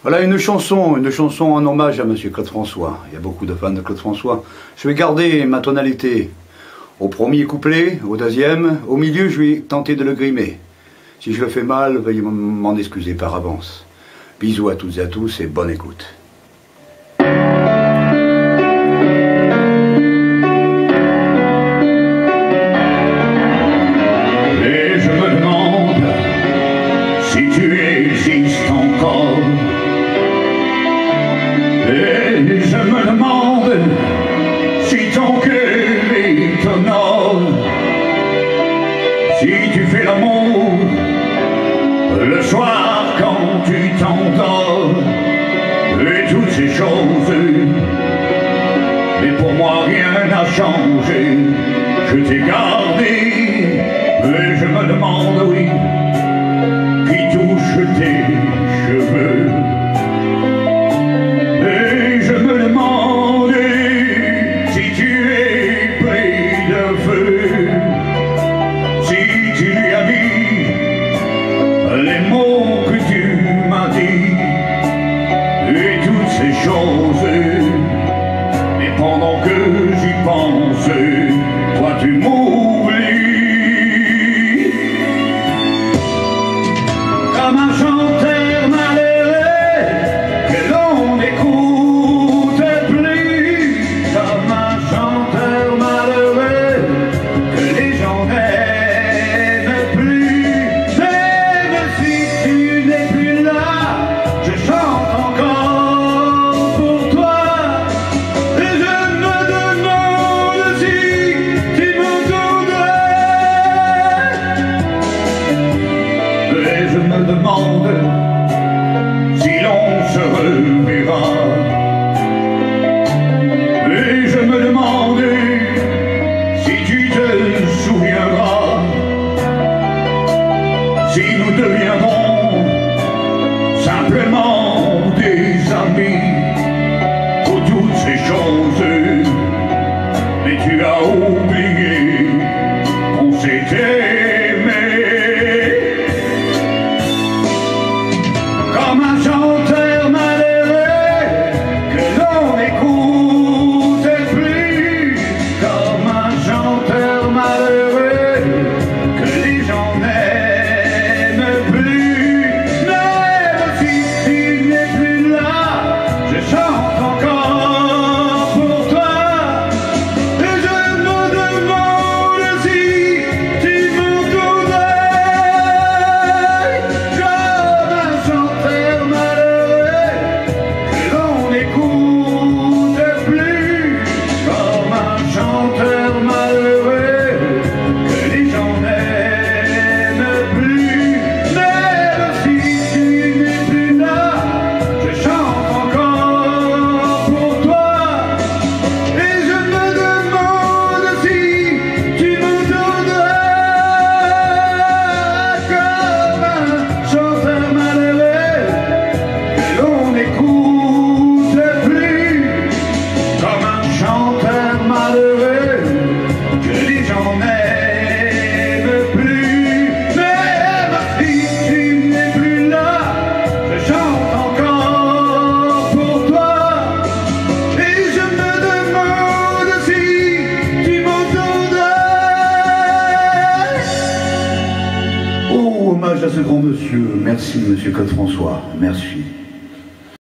Voilà une chanson en hommage à Monsieur Claude François. Il y a beaucoup de fans de Claude François. Je vais garder ma tonalité au premier couplet, au deuxième. Au milieu, je vais tenter de le grimer. Si je le fais mal, veuillez m'en excuser par avance. Bisous à toutes et à tous et bonne écoute. Et je me demande si tu existes encore. Et je me demande si ton cœur est au nord. Si tu fais l'amour le soir quand tu t'endors. Et toutes ces choses. Mais pour moi rien n'a changé. Je t'ai gardé. Et je me demande, oui, qui touche tes cheveux. Et je me demande si tu es pris de feu, si tu lui as dit les mots que tu m'as dit, et toutes ces choses. Et pendant que j'y pense, toi tu m'oublies. Comme un chanteur malheureux que l'on n'écoute plus, comme un chanteur malheureux que les gens n'aiment plus. Même si tu n'es plus là, je chante encore pour toi. Et je me demande si tu m'entendrais. Et je me demande si l'on se reverra. Et je me demande si tu te souviendras, si nous deviendrons simplement des amis pour toutes ces choses. Mais tu as oublié qu'on s'était aimé. Comme un chanteur malheureux que l'on n'écoute plus, comme un chanteur malheureux que les gens n'aiment plus. Même si tu n'es plus là, je chante encore pour toi. Et je me demande si tu m'entendrais. Comme un chanteur malheureux que l'on n'écoute plus, comme un chanteur malheureux que les gens n'aiment plus. Même si tu n'es plus là, je chante encore pour toi. Et je me demande si tu m'entendrais. Comme un chanteur malheureux que l'on n'écoute plus, comme un chanteur malheureux que les gens n'aiment plus. Même si tu n'es plus là, je chante encore pour toi. Et je me demande si tu m'entendrais. Oh, hommage à ce grand monsieur. Merci, Monsieur Claude François. Merci.